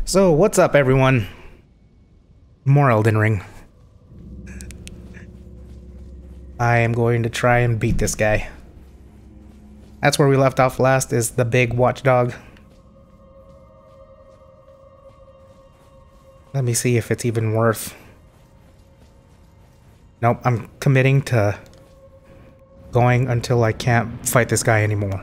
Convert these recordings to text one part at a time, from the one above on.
So, what's up, everyone? More Elden Ring. I am going to try and beat this guy. That's where we left off last, is the big watchdog. Let me see if it's even worth... Nope, I'm committing to going until I can't fight this guy anymore.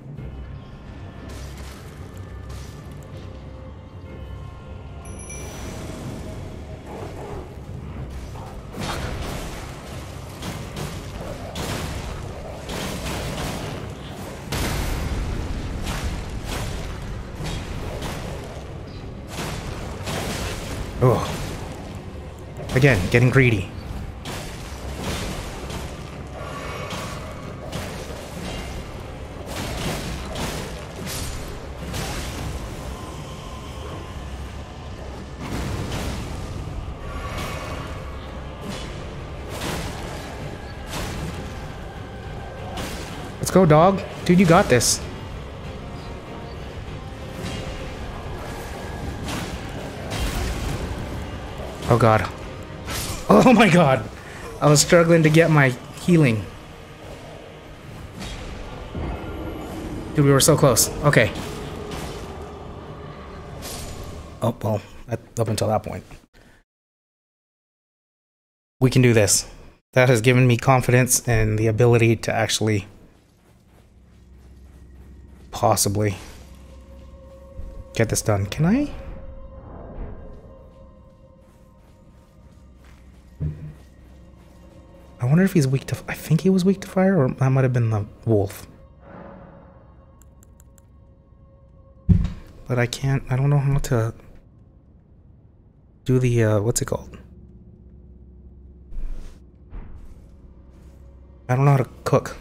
Oh. Again, getting greedy. Let's go, dog. Dude, you got this. Oh god. Oh my god. I was struggling to get my healing. Dude, we were so close. Okay. Oh, well, up until that point. We can do this. That has given me confidence and the ability to actually possibly get this done. Can I? I wonder if he's weak to... I think he was weak to fire, or that might have been the wolf. But I can't... I don't know how to do the... what's it called? I don't know how to cook.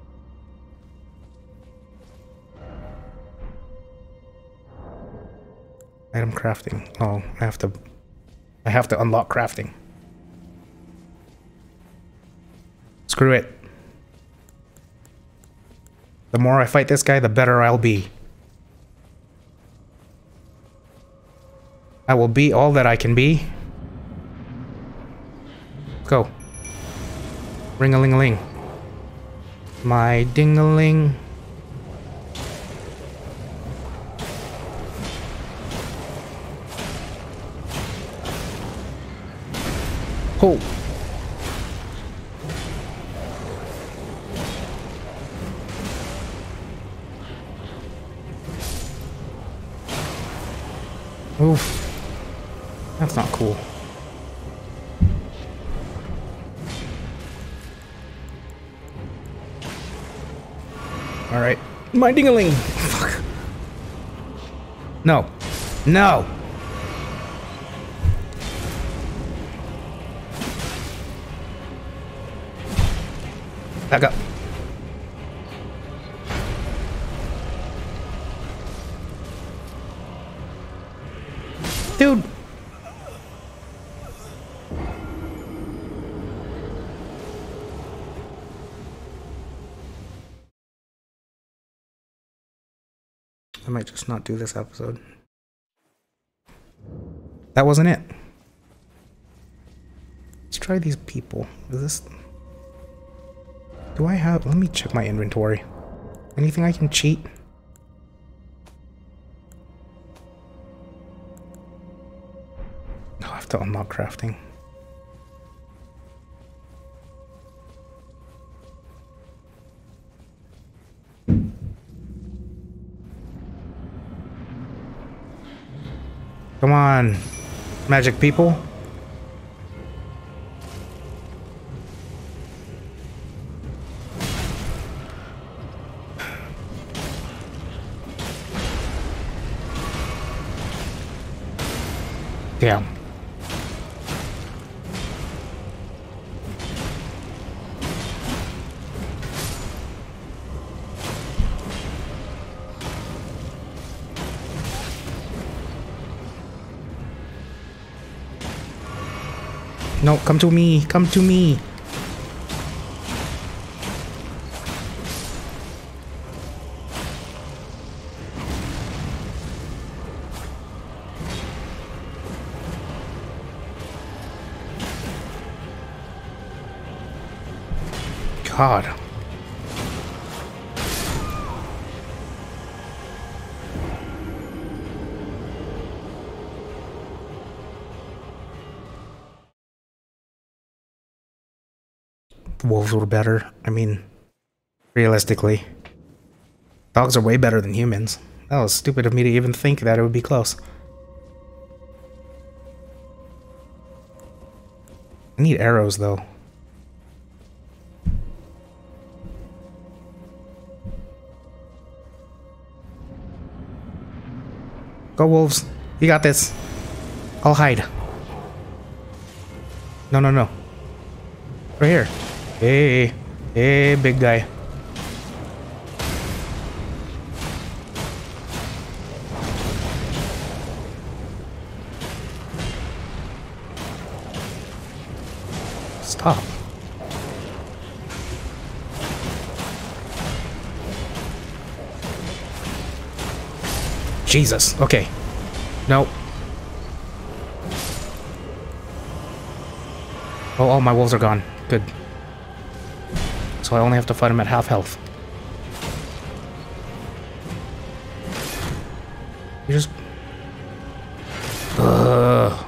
Item crafting. Oh, I have to unlock crafting. Screw it. The more I fight this guy, the better I'll be. I will be all that I can be. Let's go. Ring-a-ling-a-ling. My ding-a-ling. Oh. Oof. That's not cool. Alright. My ding-a-ling! Fuck. No. No! Back up. Dude! I might just not do this episode. That wasn't it. Let's try these people. Is this... Do I have... Let me check my inventory. Anything I can cheat? No, I have to unlock crafting. Come on, magic people. Damn. No, come to me. Come to me. God. Wolves were better. I mean, realistically. Dogs are way better than humans. That was stupid of me to even think that it would be close. I need arrows, though. Go, wolves. You got this. I'll hide. No, no, no. Right here. Hey. Hey, big guy. Stop. Jesus. Okay. No. Oh, all my wolves are gone. Good. So I only have to fight him at half health. You just... Ugh.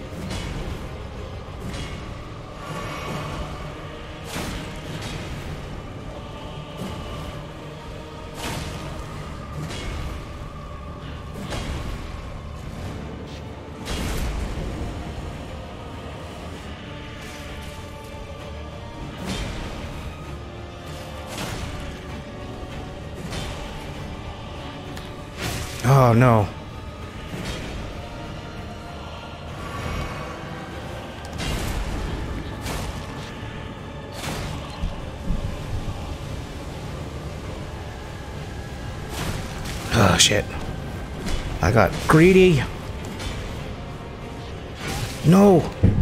Oh no. Oh shit. I got greedy. No.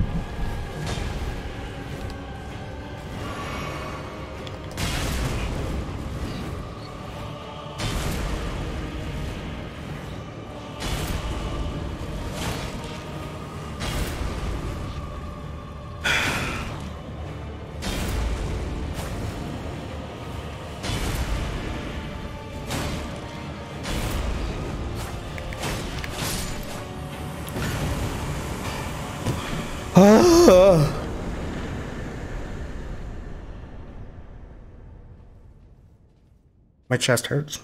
My chest hurts.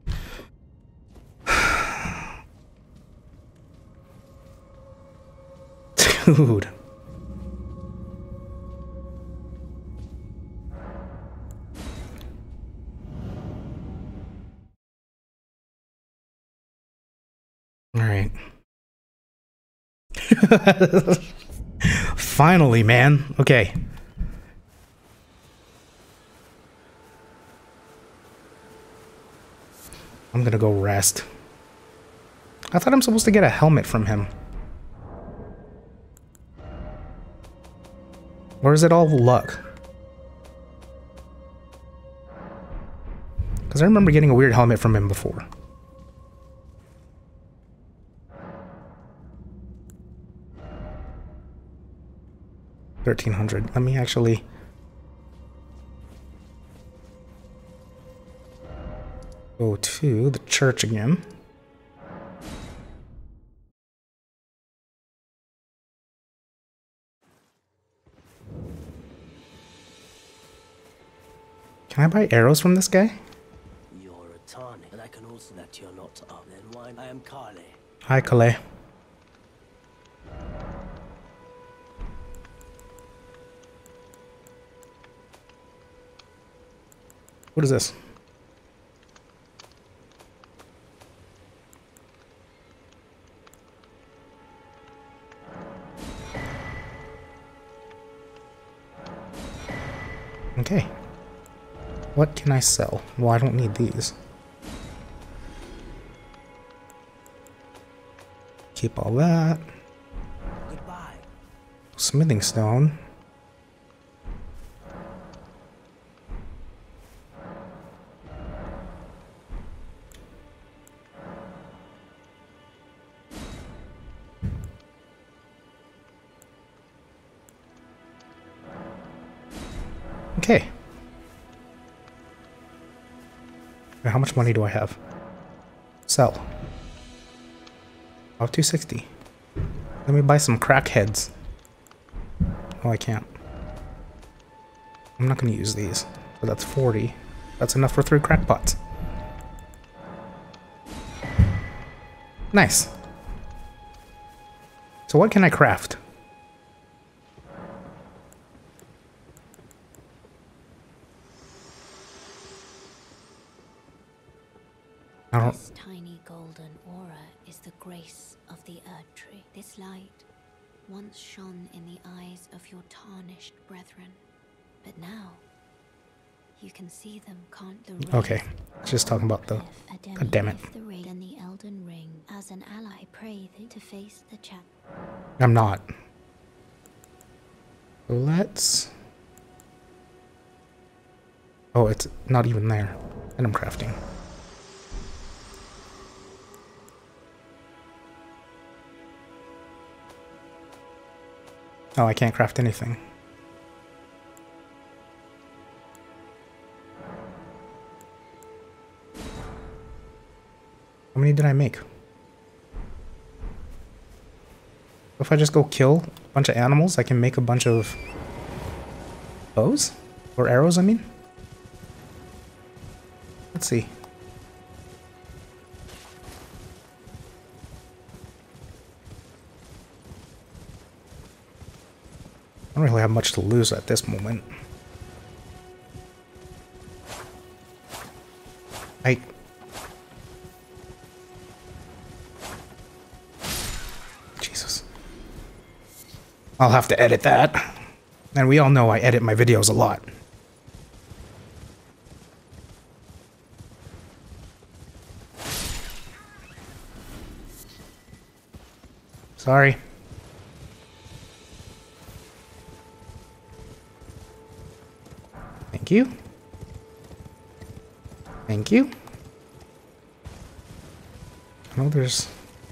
Dude. All right. Finally, man. Okay. I'm gonna go rest. I thought I'm supposed to get a helmet from him. Or is it all luck? Because I remember getting a weird helmet from him before. $1,300. Let me actually... go to the church again. Can I buy arrows from this guy? You're a Tani, and I can also that you're not of then wine. I am Kale. Hi, Kale. What is this? Okay. What can I sell? Well, I don't need these. Keep all that. Goodbye. Smithing stone. Okay. Wait, how much money do I have? Sell. I have 260. Let me buy some crackheads. Oh, I can't. I'm not going to use these. But that's 40. That's enough for 3 crackpots. Nice. So what can I craft? I don't... This tiny golden aura is the grace of the Earth Tree. This light once shone in the eyes of your tarnished brethren, but now you can see them, can't the Okay, just talking about the... God damn it. The ring and the Elden ring as an ally, pray to face the chat. I'm not. Let's... Oh, it's not even there. And I'm crafting. Oh, I can't craft anything. How many did I make? If I just go kill a bunch of animals, I can make a bunch of bows? Or arrows, I mean? Let's see. I don't really have much to lose at this moment. Jesus. I'll have to edit that. And we all know I edit my videos a lot. Sorry. Thank you. Thank you. Oh, there's...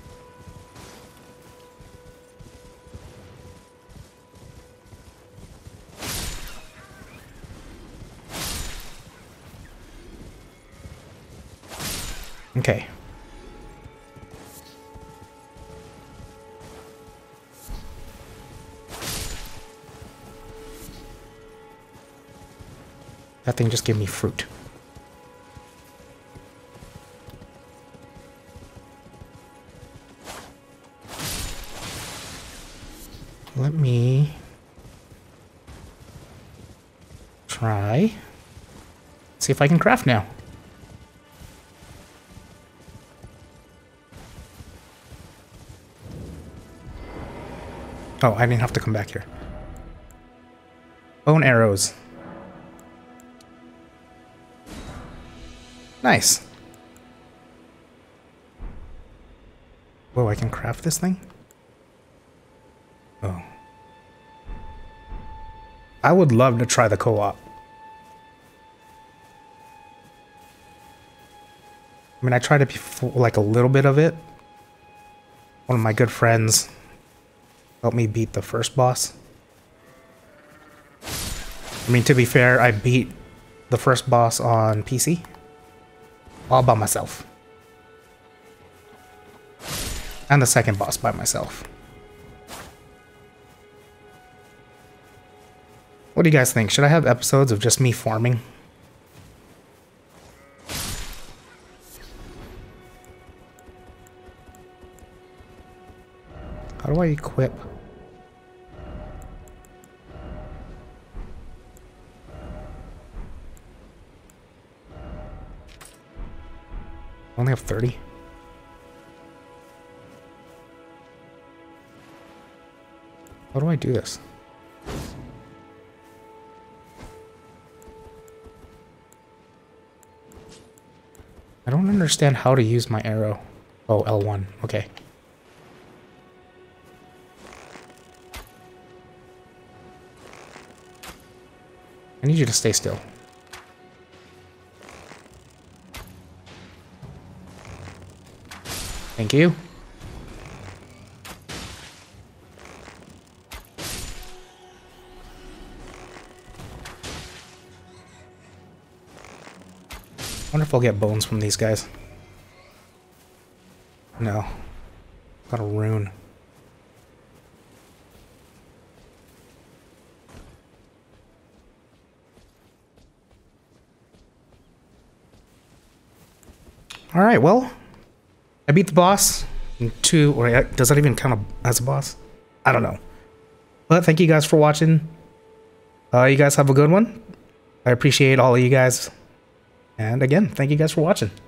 Okay. That thing just gave me fruit. Let me try. See if I can craft now. Oh, I didn't have to come back here. Bone arrows. Nice. Whoa, I can craft this thing? Oh. I would love to try the co-op. I mean, I tried it before, like a little bit of it. One of my good friends helped me beat the first boss. I mean, to be fair, I beat the first boss on PC. All by myself. And the second boss by myself. What do you guys think? Should I have episodes of just me farming? How do I equip? I only have 30. How do I do this? I don't understand how to use my arrow. Oh, L1. Okay. I need you to stay still. Thank you. Wonder if I'll get bones from these guys. No. Got a rune. Alright, well, I beat the boss. Or does that even count as a boss? I don't know. But thank you guys for watching. You guys have a good one. I appreciate all of you guys. And again, thank you guys for watching.